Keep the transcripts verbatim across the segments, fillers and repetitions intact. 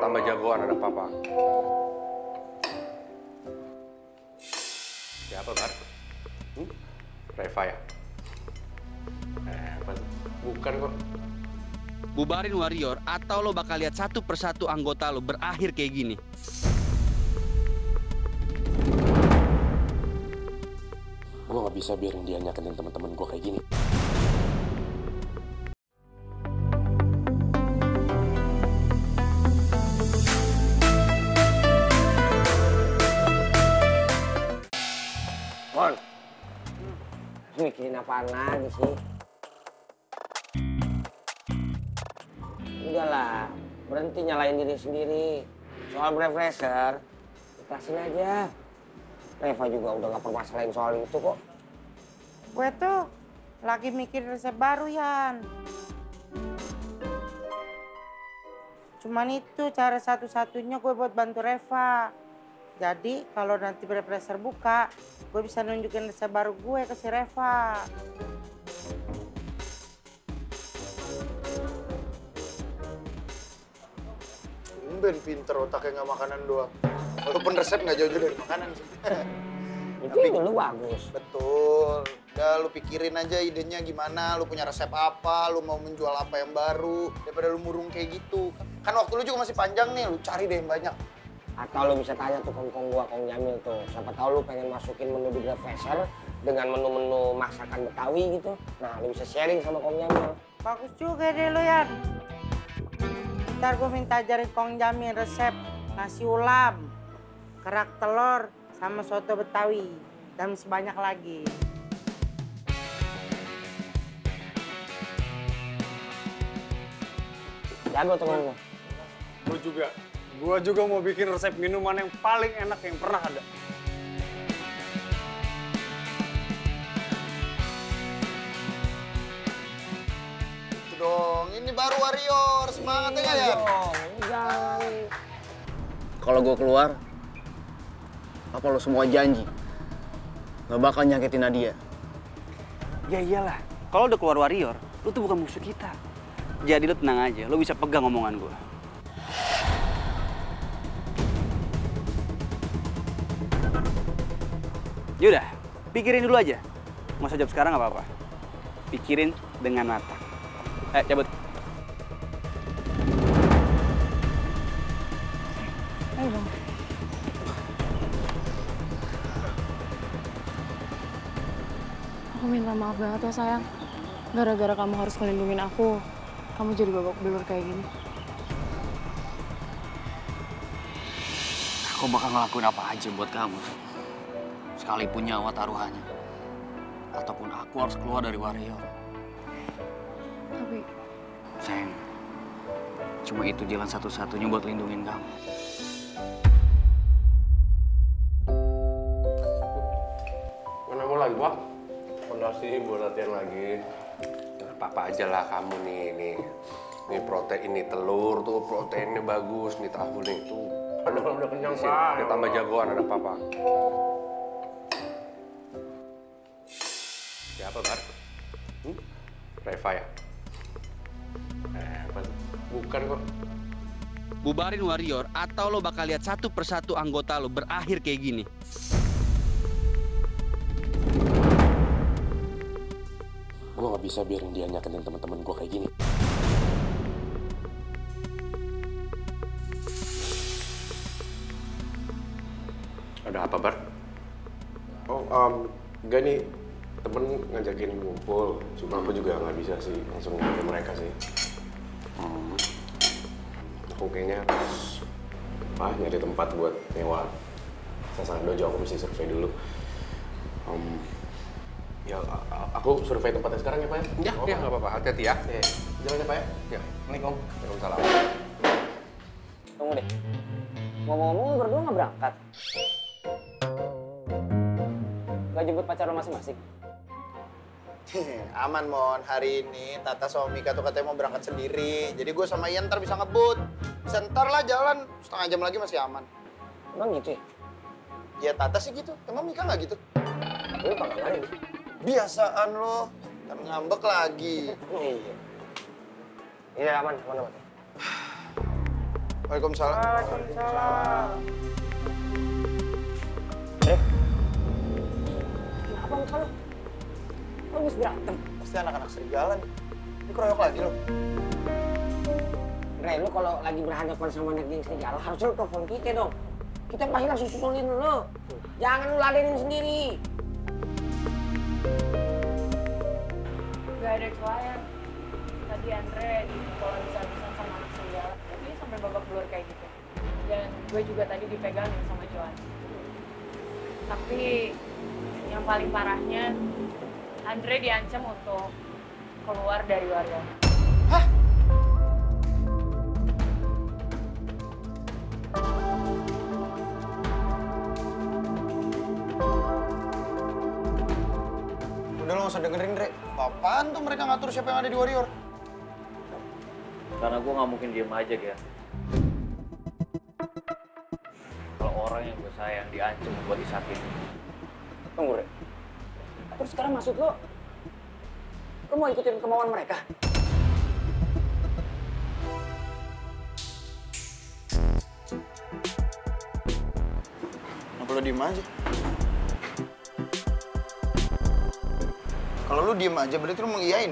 tambah jagoan ada papa. Siapa, Bar? Hmm? Reva ya? Eh, bukan kok. Bubarin Warrior atau lo bakal lihat satu persatu anggota lo berakhir kayak gini. Gue gak bisa biarin dia nyakitin teman-teman gue kayak gini. Mon, mikirin apaan lagi sih? Udahlah, berhenti nyalain diri sendiri. Soal refresher, ikhlasin aja. Reva juga udah gak permasalahin soal itu kok. Gue tuh lagi mikir resep baru, Yan. Cuman itu cara satu-satunya gue buat bantu Reva. Jadi kalau nanti refresher buka, gue bisa nunjukin resep baru gue ke si Reva. Ben pinter otaknya nggak makanan doang. Walaupun resep nggak jauh-jauh dari makanan sih. Itu ide lu bagus. Betul. Udah lu pikirin aja idenya gimana, lu punya resep apa, lu mau menjual apa yang baru. Daripada lu murung kayak gitu. Kan waktu lu juga masih panjang nih, lu cari deh yang banyak. Atau lu bisa tanya tuh kong-kong gua, Kong Jamil tuh. Siapa tahu lu pengen masukin menu di refresher dengan menu-menu masakan Betawi gitu. Nah, lu bisa sharing sama Kong Jamil. Bagus juga deh lo, Yan. Ntar gue minta ajarin Kong Jamil resep nasi ulam, kerak telur, sama soto Betawi. Dan masih banyak lagi. Jago temen gua. Gue juga. Gue juga mau bikin resep minuman yang paling enak yang pernah ada. Itu dong, ini baru Warrior. Semangat ya, ya? Jangan. Kalau gue keluar, apa lo semua janji gak bakal nyakitin Nadia? Ya iyalah, kalau udah keluar Warrior, lu tuh bukan musuh kita. Jadi lu tenang aja, lu bisa pegang omongan gue. Yaudah, pikirin dulu aja. Mau usah jawab sekarang nggak apa-apa. Pikirin dengan matang. Eh, cabut. Ayo dong. Aku minta maaf banget ya sayang. Gara-gara kamu harus ngelindungin aku, kamu jadi babak belur kayak gini. Aku bakal ngelakuin apa aja buat kamu. Sekalipun nyawa taruhannya. Ataupun aku harus keluar dari Warrior. Tapi... Sayang, cuma itu jalan satu-satunya buat lindungin kamu. Mana mau lagi, Pak? Fondasi buat latihan lagi. Nah, papa aja lah kamu nih, nih. Nih protein, nih telur tuh proteinnya bagus, nih tahu nih tuh. Aduh, udah kenyang, Pak. Dia tambah jagoan ada papa. Siapa, Bar? Hmm? Reva ya? Eh, bukan kok. Bubarin Warrior atau lo bakal lihat satu persatu anggota lo berakhir kayak gini. Gue gak bisa biarin dia nyakitin teman-teman gue kayak gini. Ada apa, Bar? Oh, um, enggak nih. Temen ngajakin ngumpul. Cuma aku juga nggak bisa sih langsung ke mereka sih. Hmm. Aku kayaknya harus ah, nyari tempat buat nyewa sasana dojo. Aku mesti survei dulu. Um, ya, aku survei tempatnya sekarang ya, Pak? Ya, oh, ya nggak apa-apa. Hati-hati ya. Ya. Jalan ya, Pak ya? Ya. Assalamualaikum. Waalaikumsalam. Tunggu deh. Ngomong-ngomong lu berdua nggak berangkat? Gak jemput pacar lo masing-masing? Aman, Mon. Hari ini Tata sama Mika tuh katanya mau berangkat sendiri. Jadi gue sama Ian ntar bisa ngebut. Bisa ntar lah jalan, setengah jam lagi masih aman. Emang gitu ya? Ya Tata sih gitu. Emang Mika nggak gitu? Lu apa ngapain? Biasaan lo. Kan ngambek lagi. Iya. Iya, aman, aman, aman. Waalaikumsalam. Waalaikumsalam. Eh, kenapa muka lu? Lu habis berantem? Pasti anak-anak serigala nih. Ini keroyok lagi lo. Re, lu kalau lagi berhadapan sama anak geng serigala, harusnya lu telepon kita dong. Kita pasti langsung susulin lu. Jangan lu ladenin sendiri. Gak ada klien. Tadi Andre dipukul bisa-bisa sama anak serigala. Tapi sampai babak belur kayak gitu. Dan gue juga tadi dipegangin sama Joan. Tapi yang paling parahnya, Andre diancam untuk keluar dari Warrior. Hah? Udah lo gak usah dengerin, Dre. Apaan tuh mereka ngatur siapa yang ada di Warrior? Karena gue nggak mungkin diem aja, Ger. Kalau orang yang gue sayang diancam buat disakiti. Tunggu, Re. Terus sekarang maksud lo, lo mau ikutin kemauan mereka? Kenapa lo diem aja? Kalau lu diem aja, berarti lu mengiyain.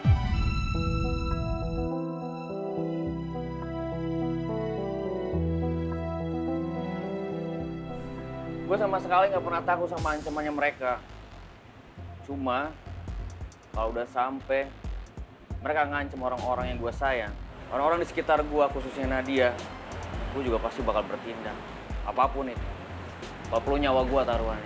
Gue sama sekali nggak pernah takut sama ancamannya mereka. Cuma kalau udah sampai mereka ngancem orang-orang yang gue sayang, orang-orang di sekitar gue, khususnya Nadia, gue juga pasti bakal bertindak. Apapun itu. Kalau perlu nyawa gue taruhannya.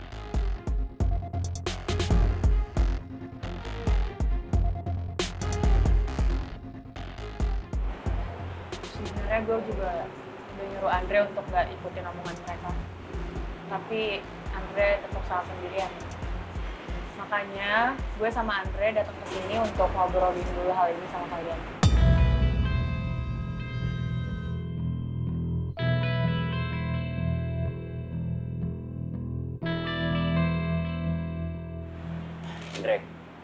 Sebenarnya gue juga udah nyuruh Andre untuk gak ikutin omongan mereka. Tapi Andre tetap salah sendirian. Makanya gue sama Andre datang ke sini untuk ngobrolin dulu hal ini sama kalian. Andre,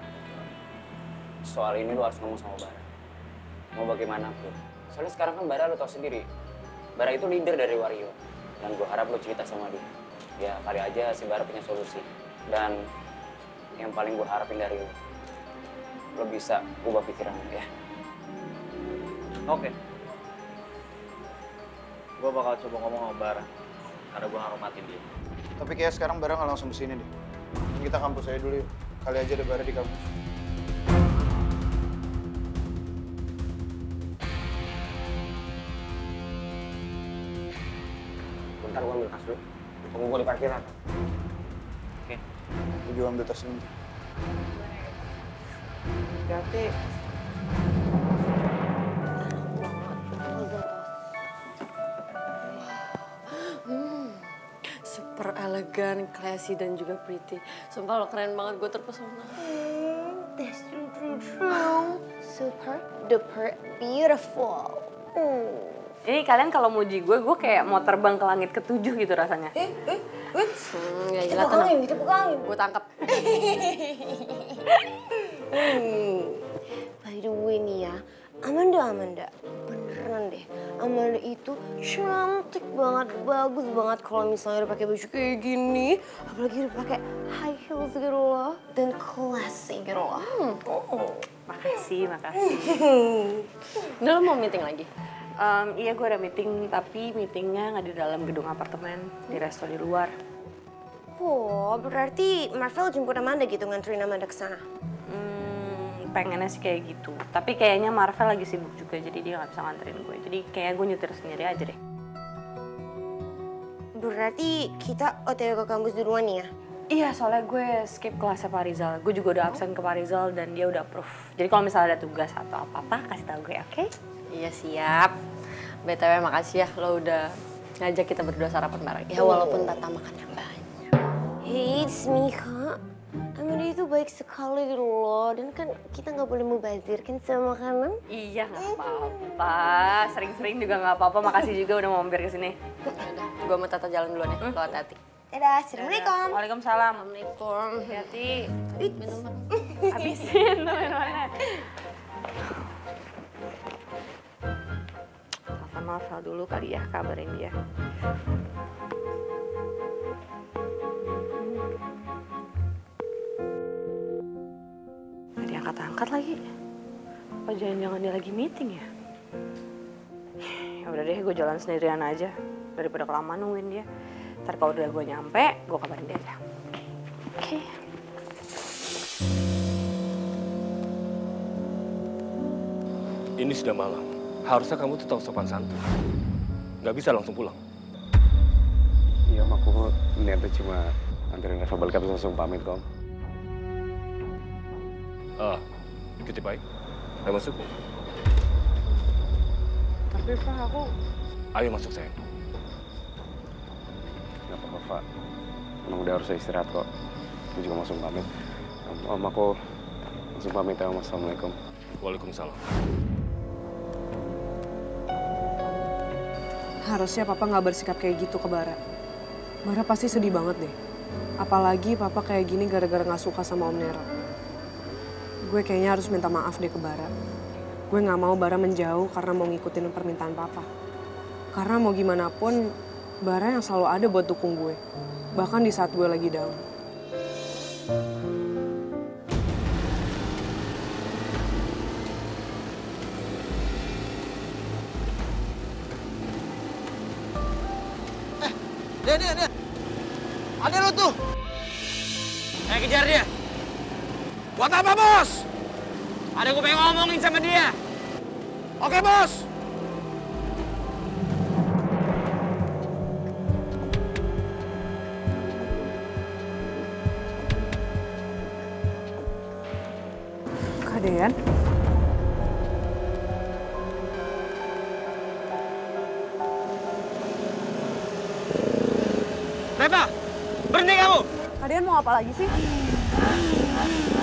soal ini lu harus ngomong sama Bara. Mau bagaimanapun. Soalnya sekarang kan Bara lu tau sendiri. Bara itu leader dari Warrior. Dan gue harap lu cerita sama dia. Ya kali aja si Bara punya solusi. Dan yang paling gue harapin dari lu, lu bisa ubah pikiran lu ya. Oke. Gue bakal coba ngomong sama Bara. Karena gue hormatin dia. Tapi kayak sekarang Bara nggak langsung kesini deh. Kita kampus aja dulu yuk. Kali aja ada Bara di kampus. Bentar gue ambil tas dulu. Tunggu gue di parkiran. Oke. Gue juga ambil tas dulu. Hati-hati. Hmm, super elegan, classy, dan juga pretty. Sumpah lo keren banget, gue terpesona. Hmm, that's true, true, true. Super duper beautiful. Hmm. Ini kalian kalau muji gue, gue kayak mau terbang ke langit ketujuh gitu rasanya. Eh, eh, eh. Hmm, ya Kita pegangin, kita pegangin. Gue tangkap. hmm. By the way nih ya, Amanda, Amanda. Beneran deh, Amanda itu cantik banget, bagus banget kalau misalnya udah pakai baju kayak gini. Apalagi udah pakai high heels gitu loh. Dan classy gitu loh. Hmm. Oh, makasih, makasih. Udah lo mau meeting lagi? Um, iya gue ada meeting, tapi meetingnya nggak di dalam gedung apartemen, di resto di luar. Oh, berarti Marvel jemput Amanda gitu, nganterin Amanda ke sana? Hmm, pengennya sih kayak gitu. Tapi kayaknya Marvel lagi sibuk juga, jadi dia nggak bisa nganterin gue. Jadi kayak gue nyetir sendiri aja deh. Berarti kita O T W ke kampus duluan nih ya? Iya, soalnya gue skip kelasnya Pak Rizal. Gue juga udah absen ke Pak Rizal dan dia udah approve. Jadi kalau misalnya ada tugas atau apa-apa, kasih tahu gue, oke? Okay? Iya, siap. B T W makasih ya, lo udah ngajak kita berdua sarapan bareng. Ya walaupun tata makannya banyak. Hey, it's Mika. Amanda itu baik sekali gitu loh. Dan kan kita nggak boleh mubazir kan sama makanan. Iya, nggak apa-apa. Sering-sering juga nggak apa-apa. Makasih juga udah mau mampir ke sini. Udah, gue sama Tata jalan duluan ya. Hmm? Lo hati-hati. Dadah, assalamualaikum. Waalaikumsalam. Assalamualaikum. Hati-hati. Minuman. Habisin tuh minumannya. Maaf, Rizal dulu kali ya, kabarin dia. Gak diangkat-angkat lagi. Apa jangan-jangan dia lagi meeting ya? Ya udah deh, gue jalan sendirian aja daripada kelamaan nungguin dia. Ntar kalau udah gue nyampe, gue kabarin dia aja. Oke. Okay. Ini sudah malam. Harusnya kamu tuh tahu sopan santun. Nggak bisa langsung pulang. Iya, Om, aku niatnya cuma anterin Reva balik terus langsung pamit, Om. Ah, ikuti baik. Ayo masuk. Tapi Pak, aku... Ayo masuk, sayang. Nggak apa-apa, Pak. Emang udah harus istirahat kok. Aku juga langsung pamit. Om, om aku langsung pamit ya, Om. Assalamualaikum. Waalaikumsalam. Harusnya Papa nggak bersikap kayak gitu ke Bara. Bara pasti sedih banget deh. Apalagi Papa kayak gini gara-gara nggak suka sama Om Nero. Gue kayaknya harus minta maaf deh ke Bara. Gue nggak mau Bara menjauh karena mau ngikutin permintaan Papa. Karena mau gimana pun, Bara yang selalu ada buat dukung gue. Bahkan di saat gue lagi down. Dia, dia, dia. Ada lo tuh. Ayo kejar dia. Buat apa, Bos? Ada gue pengen ngomongin sama dia. Oke, Bos. Kak Dean? Reva, berhenti kamu! Kak Dean mau apa lagi sih?